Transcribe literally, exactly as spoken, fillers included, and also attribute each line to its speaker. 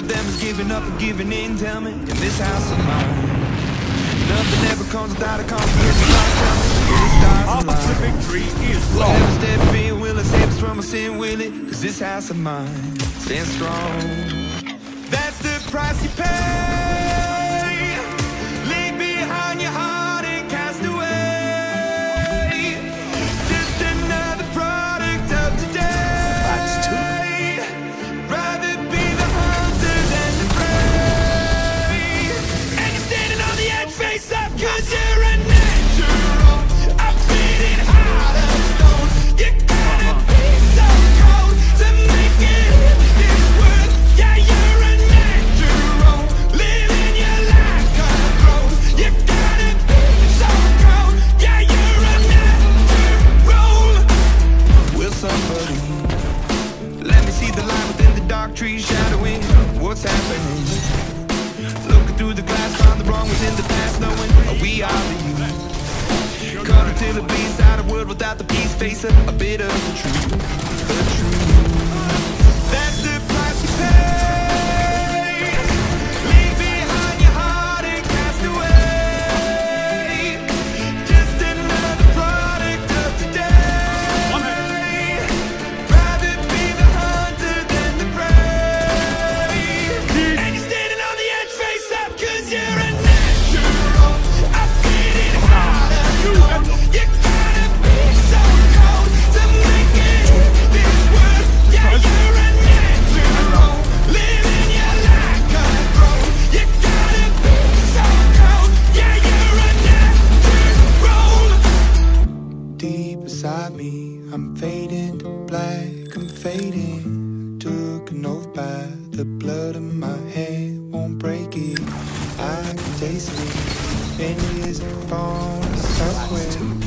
Speaker 1: of them is giving up and giving in. Tell me, in this house of mine, nothing ever comes without a consequence.
Speaker 2: Half of the victory is
Speaker 1: lost.
Speaker 2: lost.
Speaker 1: Step in, will it save us from our sin, will it? Cause this house of mine stands strong. That's the price you pay. Leave behind your heart and cast away. Just another product of today.
Speaker 2: That's two.
Speaker 1: Rather be the hunter than the prey. And you're standing on the edge, face up, cause you're a natural. I'm feeding heart of stone. You gotta be so cold to make it in this world. Yeah, you're a natural, living your life control. You gotta be so cold. Yeah, you're a natural. Will somebody let me see the light within the dark trees shadowing what's happening? Looking through the glass, found the wrong within the past, knowing we are the youth. Cut until the beast out of world without the peace, face a, a bit of the truth. The truth. That's the price you pay. Leave behind your heart and cast away. Just another product of today. Rather be the hunter than the prey. And you're standing on the edge, face up, cause you're a natural. I'm feeding heart of stone. You gotta be so cold to make it in this world. Yeah, you're a natural, living your life control. You gotta be so cold. Yeah, you're a natural. Deep inside me, I'm fading to black, I'm fading. Took an oath by the blood in my head, won't break it. I can taste it, and it is born, I swear.